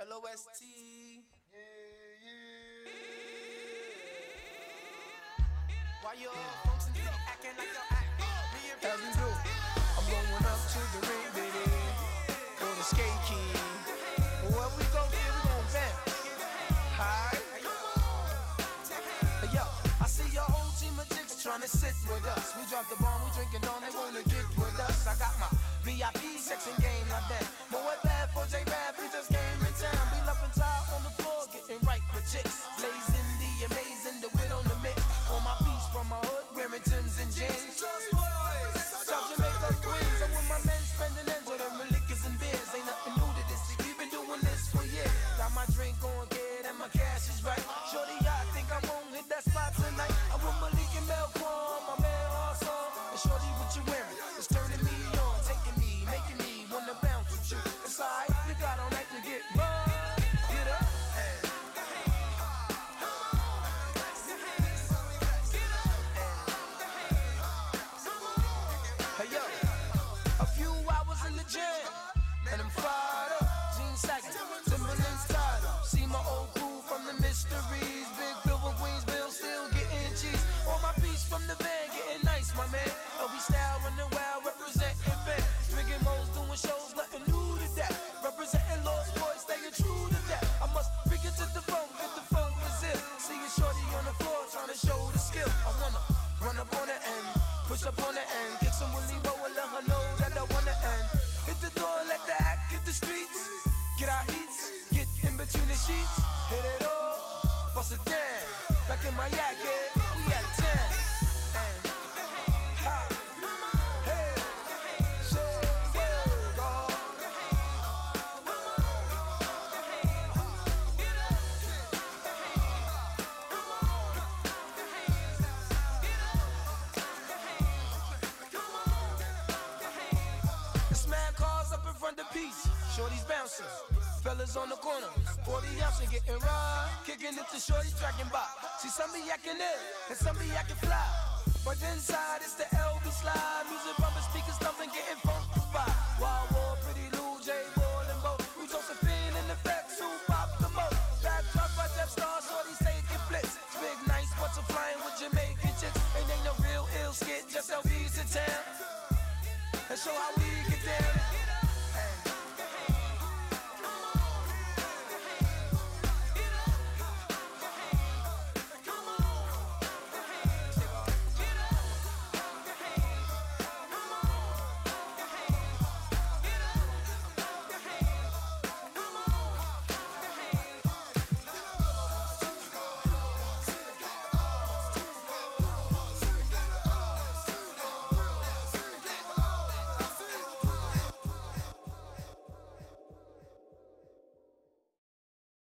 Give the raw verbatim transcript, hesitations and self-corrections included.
L O S T. Yeah, yeah. Why you all folks and acting like y'all act? Me and as we do. I'm going up to the ring, baby. Go to skate key. Where we go, here we gon' vamp. Hi. Hey yo, I see your whole team of chicks tryna sit with us. We drop the bomb, we drinking on, they wanna get with us. I got my V I P section game, I bet. But what bad for J-Rap, he just came in town. Be up and tired on the floor, getting right with chicks. Blazing the amazing, the wit on the mix. On my piece from my hood, wearing Timbs and jeans. South Jamaica, Queens, I'm with my men spending ends on them liquors and beers. Ain't nothing new to this, we've been doing this for years. Got my drink on good and my cash is right. Shorty, I think I won't hit that spot tonight. I'm with Malik and Melquan, my man Arson. And shorty, what you wearing? It's turning me on, taking me, making me wanna bounce with you. It's alright, you got all night to get mine. Get up. Hey yo, a few hours in the gym, and I'm fired up. Jeans sagging, Timberlands tied up. See my old crew from the mysteries. Big Bill from Queensville, still getting cheese. On my piece from the van, getting nice, my man. Oh, we style running wild, representing fans. Drinking moles, doing shows, nothing new to that. Representing Lost Boys, staying true to that. I must bring it to the phone, get the phone Brazil. See a shorty on the floor, trying to show the skill. I wanna run up on the end, push up on the end, kick some Willie Roll and let her know that I wanna end. Hit the door, let the act hit the streets. Get our heats, get in between the sheets. Hit it all, bust it down. Back in my yak, yeah, we at ten. And, ha, hey, say, yeah, dawg. It's mad cars up in front of Peach. Shorty's bouncing, fellas on the corner. forty ounce and getting raw. Kicking it to shorty tracking by. See some be acting ill and some be acting fly. But inside it's the L B slide. Music bumping, speakers thumping, getting funkified. Wild War, Pretty Lou, J Ball and Bo. We Josephine in the facts who pop the most. Back drop by Jeff Star, shorty taking flips. It's big nice, butterflying with Jamaican chicks. Ain't ain't no real ill skit, just L B's in town. And show how we get down.